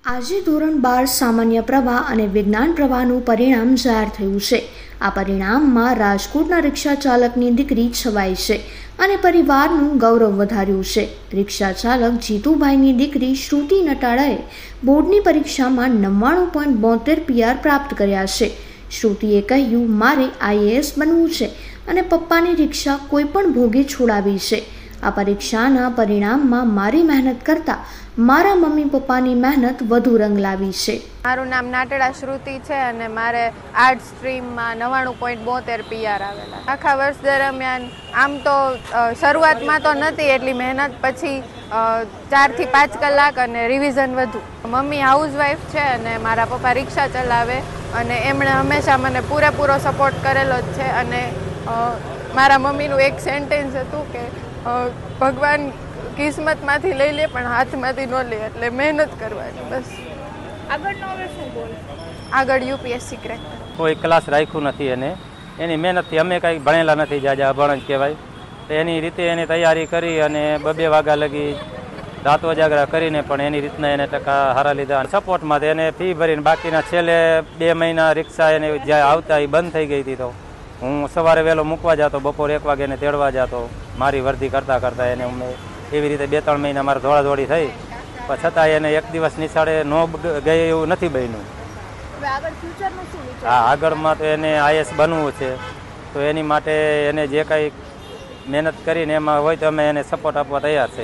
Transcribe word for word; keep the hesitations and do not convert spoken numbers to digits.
આજે ધોરણ બાર સામાન્ય પ્રવાહ અને વિજ્ઞાન પ્રવાહનું પરિણામ જાહેર થયું છે। આ પરિણામમાં રાજકોટના રિક્ષા ચાલકની દીકરી છવાઈ છે અને પરિવારનું ગૌરવ વધાર્યું છે। રિક્ષા ચાલક જીતુભાઈની દીકરી શ્રુતિ નટાળાએ બોર્ડની પરીક્ષામાં નવ્વાણું પોઈન્ટ બોતેર પીઆર પ્રાપ્ત કર્યા છે। શ્રુતિએ કહ્યું, મારે આઈએએસ બનવું છે અને પપ્પાની રિક્ષા કોઈ પણ ભોગે છોડાવી છે। આ પરીક્ષાના પરિણામમાં મારી મહેનત કરતાં મારા મમ્મી પપ્પાની મહેનત વધુ રંગ લાવી છે। મારું નામ નાટેડા શ્રુતિ છે અને મારે આર્ટ સ્ટ્રીમમાં નવ્વાણું પોઈન્ટ બોતેર પીઆર આવેલા। આખા વર્ષ દરમિયાન આમ તો શરૂઆતમાં તો નથી એટલી મહેનત, પછી ચારથી પાંચ કલાક અને રિવિઝન વધુ। મમ્મી હાઉસવાઈફ છે અને મારા પપ્પા રિક્ષા ચલાવે અને એમણે હંમેશા મને પૂરેપૂરો સપોર્ટ કરેલો જ છે। અને મારા મમ્મીનું એક સેન્ટેન્સ હતું કે ભગવાન કિસ્મતમાંથી લઈ લે પણ હાથમાંથી ન લે, એટલે મહેનત કરવાની બસ। આગળનો હવે શું ગોલ? આગળ યુપીએસસી ક્રેક કોઈ ક્લાસ રાખ્યું નથી એને એની મહેનતથી અમે કંઈ ભણેલા નથી, જાજા અભણ જ કહેવાય, તો એની રીતે એની તૈયારી કરી અને બબે વાગ્યા લગી રાત ઉજાગરા કરીને પણ એની રીતના એને ટકા હારા લીધા। સપોર્ટમાં એને ફી ભરીને બાકીના છેલ્લે બે મહિના રિક્ષા એને જ્યાં આવતા એ બંધ થઈ ગઈ હતી, તો હું સવારે વહેલો મૂકવા જતો, બપોરે એક વાગે એને તેડવા જતો, મારી વર્દી કરતાં કરતાં એને અમે એવી રીતે બે ત્રણ મહિના મારે દોડાદોડી થઈ, પણ છતાં એને એક દિવસ નિશાળે ન ગઈ એવું નથી બન્યું। હા, આગળમાં તો એને આઈએસ બનવું છે, તો એની માટે એને જે કંઈ મહેનત કરીને એમાં હોય તો અમે એને સપોર્ટ આપવા તૈયાર છે।